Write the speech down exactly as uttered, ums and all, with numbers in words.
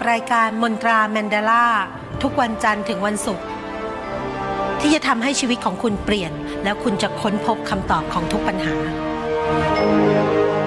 รายการมนตราแมนเดล่าทุกวันจันทร์ถึงวันศุกร์ที่จะทำให้ชีวิตของคุณเปลี่ยนแล้วคุณจะค้นพบคำตอบของทุกปัญหา